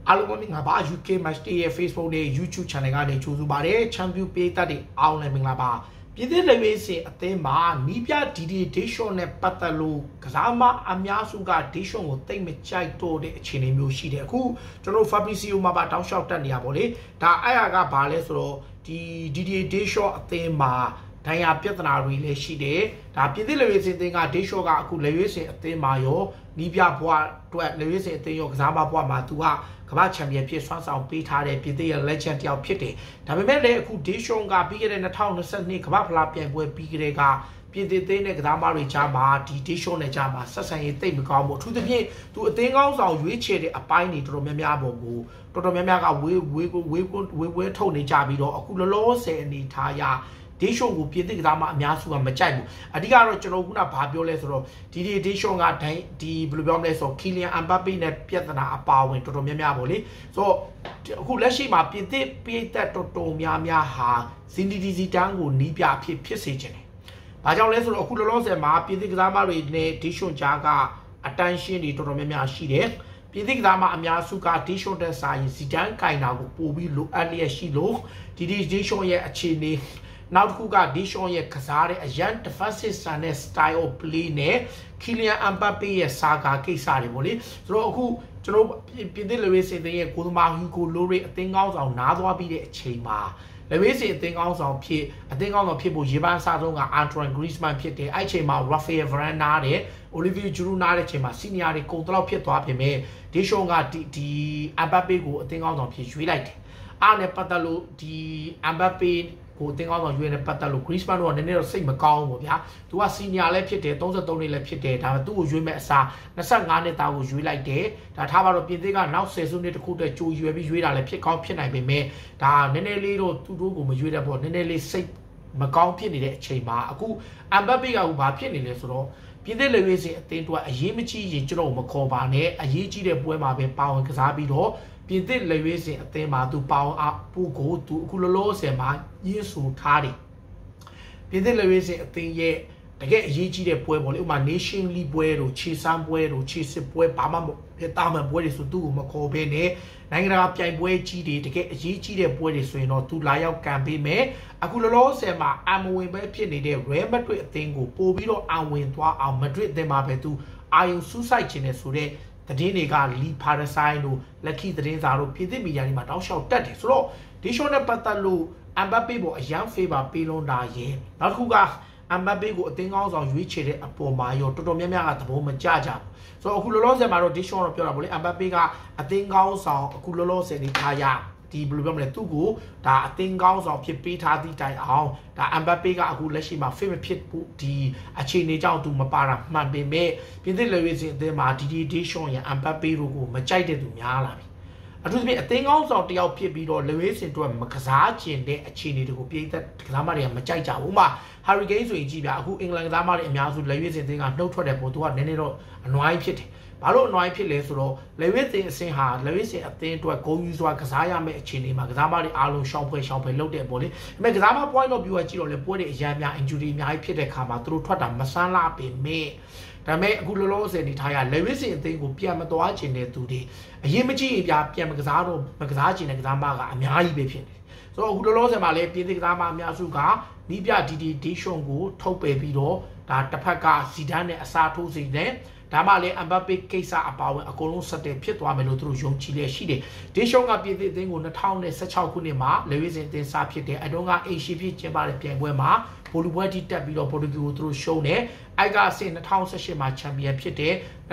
အားလုံးမင်္ဂလာပါ UK Matchday ရဲ့ Facebook နဲ့ YouTube Channel ကနေကြိုဆိုပါရစေ။ Champion ပေးသက်တဲ့အားလုံးမင်္ဂလာပါ။ပြည်သစ်လက်ရွေးစင်အသင်းမှာနီးပြ DD Dishon နဲ့ပတ်သက်လို့ကစားမအများစုက Dishon ကိုတိတ်မကြိုက်တော့တဲ့အခြေအနေမျိုးရှိတယ်။အခုကျွန်တော် Fabrizio မှာပါတောင်းလျှောက်တက်နေရပါလေ။ဒါအဲ့ဟာကဘာလဲဆိုတော့ဒီ DD Dishon အသင်းမှာဒဏ်ရာပြဿနာတွေလည်းရှိတယ်။ဒါပြည်သစ်လက်ရွေးစင်အသင်းက Dishon ကအခုလက်ရွေးစင်အသင်းမှာရောနီးပြဘွားအတွက်လက်ရွေးစင်အသင်းရောကစားမဘွားမှာသူကကမ္ဘာချန်ပီယံဖြစ်ဆွမ်းဆောင်ပေးထားတဲ့ပြည်သစ်ရဲ့ legend တယောက်ဖြစ်တယ်။ဒါပေမဲ့လည်းအခု Dishon ကပြီးခဲ့တဲ့2022ကမ္ဘာဖလားပြိုင်ပွဲပြီးကြတဲ့ကပြည်သစ်သေးနဲ့ကစားမတွေကြားမှာဒီ Dishon နဲ့ကြားမှာဆက်ဆံရေးတိတ်မကောင်းဘူး။အထူးသဖြင့်သူအသင်းကောင်းဆောင်ရွေးချယ်တဲ့အပိုင်းတွေတော်တော်များများပုံကိုတော်တော်များများကဝေးထုတ်နေကြပြီးတော့အခုလောလောဆယ်အနေထားရDishon ကိုပြည်သစ်ကစားမအများစုကမကြိုက်ဘူးအဓိကတော့ကျွန်တော်ခုနဘာပြောလဲဆိုတော့ဒီ Dishon ကဒီဘယ်လိုပြောမလဲဆိုတော့ Kylian Mbappe နဲ့ပြဿနာအပါဝင်တော်တော်များများပေါ့လေဆိုတော့အခုလက်ရှိမှာပြည်သစ်ပြည်သက်တော်တော်များများဟာZinedine Zidaneကိုနီးပြဖြစ်စေချင်တယ်။ဘာကြောင့်လဲဆိုတော့အခုလောလောဆယ်မှာပြည်သစ်ကစားမတွေနဲ့ Dishon ကြားကအတန်းရှင်းတွေတော်တော်များများရှိတယ်။ပြည်သစ်ကစားမအများစုက Dishon တက်ဆိုင် Zidane ကင်တာကိုပို့ပြီးလိုအပ်လျက်ရှိလို့ဒီ Dishon ရဲ့အခြေအနေနောက်တစ်ခုက Dishon ရဲ့ကစားတဲ့အရန် defensive style of play နဲ့ Kylian Mbappe ရဲ့စာကာကိစ္စတွေပေါ့လေဆိုတော့အခုကျွန်တော်ပြည်သစ်လက်ဝဲစင်တဲ့ရဲ့ကိုသမား Hugo Lloris အသင်းကောင်းဆောင်နားသွားပြီးတဲ့အချိန်မှာလက်ဝဲစင်အသင်းကောင်းဆောင်ဖြစ်ဖို့ရေပန်းစားဆုံးက Antoine Griezmann ဖြစ်တယ်အဲ့ချိန်မှာ Rafael Varane နားတယ် Olivier Giroud နားတဲ့အချိန်မှာ senior တွေကုန်တလောက်ဖြစ်သွားပြင်မဲ့ Dishon ကဒီ Mbappe ကိုအသင်းကောင်းဆောင်ဖြစ်ရွေးလိုက်တယ်အားနဲ့ပတ်သက်လို့ဒီ Mbappeကိုအသင်းကောင်းဆောင်ရွေးနေပတ်သက်လို့ Griezmann တော့နည်းနည်းတော့စိတ်မကောင်းဘူးဗျာ။သူက senior လည်းဖြစ်တယ်33နှစ်လည်းဖြစ်တယ်ဒါပေမဲ့သူ့ကိုရွေးမဲ့အစား25နှစ်သားကိုရွေးလိုက်တယ်။ဒါထားပါတော့ပြင်သစ်ကနောက်10စုနှစ်တခုတည်းကြိုရွေးပြီးရွေးတာလည်းဖြစ်ကောင်းဖြစ်နိုင်ပေမဲ့ဒါနည်းနည်းလေးတော့သူတို့ကိုမရွေးတဲ့ပေါ့နည်းနည်းလေးစိတ်မကောင်းဖြစ်နေတဲ့အချိန်မှာအခု Mbappe ကဘာဖြစ်နေလဲဆိုတော့ပြည်သစ်လက်ရွေးစင်အသင်းအတွက်အရေးမကြီးရင်ကျွန်တော်မခေါ်ပါနဲ့အရေးကြီးတဲ့ပွဲမှာပဲပါဝင်ကစားပြီးတော့ပြည်သစ်လက်ရွေးစင်အသင်းမှာသူပါဝင်အပူကိုသူအခုလောလောဆယ်မှာရင်းဆူထားတယ်ပြည်သစ်လက်ရွေးစင်အသင်းရဲ့တကယ်အရေးကြီးတဲ့ပွဲပေါ့လေဥပမာ Nation League ပွဲတို့ခြေစမ်းပွဲတို့ခြေစစ်ပွဲဘာမှတာမန်ပွဲတွေဆိုသူ့ကိုမခေါ်ဘဲနဲ့နိုင်ငံတကာပြိုင်ပွဲကြီးတွေတကယ်အရေးကြီးတဲ့ပွဲတွေဆိုရင်တော့သူလာရောက်ကန်ပေးမယ်အခုလောလောဆယ်မှာအမဝင်ပဲဖြစ်နေတဲ့ Real Madrid အသင်းကိုပို့ပြီးတော့အဝင်သွားအောင် Madrid အသင်းမှာပဲသူအာယုံစူးစိုက်ခြင်းနဲ့ဆိုတဲ့သတင်းတွေကလီဖာရဆိုင်တို့လက်ခီသတင်းစာတို့ပြည်သစ်မီဒီယာတွေမှာတောက်လျှောက်တက်တယ်ဆိုတော့ Dishon နဲ့ပတ်သက်လို့ Mbappe ပေါ်အရန် favor ပေးလုံးတာရဲ့နောက်တစ်ခုကMbappe ကိုအသင်းကောင်းဆောင်ရွေးချယ်တဲ့အပေါ်မှာရောတော်တော်များများကသဘောမကျကြဘူးဆိုတော့အခုလောလောဆယ်မှာတော့ Dishon တော့ပြောတာပေါ့လေ Mbappe ကအသင်းကောင်းဆောင်အခုလောလောဆယ်နေထားရဒီဘယ်လိုပြောမလဲသူ့ကိုဒါအသင်းကောင်းဆောင်ဖြစ်ပေးထားသည့်တိုင်အောင်ဒါ Mbappe ကအခုလက်ရှိမှာ fit မဖြစ်ဘူးဒီအခြေအနေကြောင့်သူမပါတာမှန်ပေမဲ့ပြည်သစ်လက်ရွေးစင်အသင်းမှာ DD Dishon ရဲ့ Mbappe တို့ကိုမကြိုက်တဲ့သူများလာပြီအထူးသဖြင့်အသင်းကောင်းဆောင်တယောက်ဖြစ်ပြီးတော့လက်ရွေးစင်တို့မကစားကျင်တဲ့အခြေအနေတွေကိုပြည်သစ်ကစားမတွေကမကြိုက်ကြဘူးဥပမာ Harry Kane ဆိုရင်ကြည့်ပြအခုအင်္ဂလန်ကစားမတွေအများစုလက်ရွေးစင်အသင်းကနှုတ်ထွက်တဲ့ပုံသူကနည်းနည်းတော့အနွိုင်းဖြစ်တယ်ဘာလို့အနွိုင်းဖြစ်လဲဆိုတော့လက်ရွေးစင်အဆင့်ဟာလက်ရွေးစင်အသင်းအတွက်ဂုဏ်ယူစွာကစားရမယ့်အခြေအနေမှာကစားမတွေအားလုံးရှောင်ဖွဲ့လုပ်တဲ့ပေါ့လေဒါပေမဲ့ကစားမ point of view ကကြည့်တော့လေပွဲတွေအများ injury အများကြီးဖြစ်တဲ့ခါမှာသူတို့ထွက်တာမဆန်းလာပေမဲ့ဒါပေမဲ့အခုလောလောဆယ်နေထားရလက်ရွေးစင်အသင်းကိုပြန်မသွားချင်တဲ့သူတွေအရင်မကြည့်ရင်ပြပြန်မကစားချင်တဲ့ကစားမကအများကြီးပဲဖြစ်နေဆိုတော့အခုလောလောဆယ်မှာလည်းပြည်သစ်ကစားမအများစုကနီးပြ DD Dishon ကိုထုတ်ပယ်ပြီးတော့ဒါတစ်ဖက်က Zidane နဲ့အစားထိုးစေတယ်ဒါမှလည်း Mbappe ကိစ္စအပါဝင်အကုန်လုံးဆက်တယ်ဖြစ်သွားမယ်လို့သူတို့ယုံကြည်လျက်ရှိတယ်။ Dishon ကပြည်သစ်အသင်းကို2016ခုနှစ်မှာလက်ရွေးစင်အသင်းစားဖြစ်တယ်။အတုံးကအိမ်ရှိဖြစ်ကျင်းပတဲ့ပြိုင်ပွဲမှာဗိုလ်လူပွဲတိတက်ပြီးတော့ပေါ်တူဂီကိုသူတို့ရှုံးတယ်။အိုက်ကအဆင့်2018မှာချန်ပီယံဖြစ်တယ်။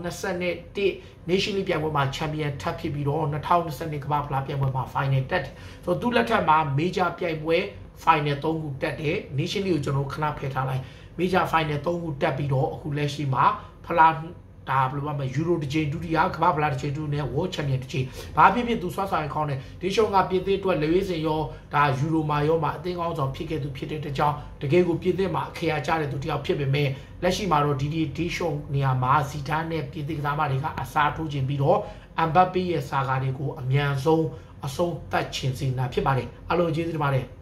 2021 Nation League ပြိုင်ပွဲမှာချန်ပီယံထပ်ဖြစ်ပြီးတော့2022ကမ္ဘာဖလားပြိုင်ပွဲမှာ final တက်တယ်။ဆိုတော့သူ့လက်ထက်မှာ major ပြိုင်ပွဲ final 3ခုတက်တယ်။ Nation League ကိုကျွန်တော်ခဏဖယ်ထားလိုက်။ major final 3ခုတက်ပြီးတော့အခုလက်ရှိမှာဖလားဒါဘယ်လိုမှမယူရိုတစ်ချိန်ဒုတိယကမ္ဘာဖလားတစ်ချိန်ဒုတိယနဲ့ World Champion တစ်ချိန်ဘာဖြစ်ဖြစ်သူဆွတ်ဆောင်ခေါင်းနဲ့ Dishon ကပြည်သစ်အတွက်လက်ရွေးစင်ရောဒါယူရိုမှာရောမှာအသင်းကောင်းဆောင်ဖြစ်ခဲ့သူဖြစ်တဲ့ကြောင့်တကယ်ကိုပြည်သစ်မှာအခရာကျတဲ့သူတယောက်ဖြစ်ပေမဲ့လက်ရှိမှာတော့DD Dishon နေရာမှာ Zidane နဲ့ပြည်သစ်ကစားမတွေကအစားထိုးခြင်းပြီးတော့ Mbappe ရဲ့စာကားတွေကိုအမြန်ဆုံးအဆုံးသတ်ခြင်းစီနာဖြစ်ပါတယ်အားလုံးကျေးဇူးတင်ပါတယ်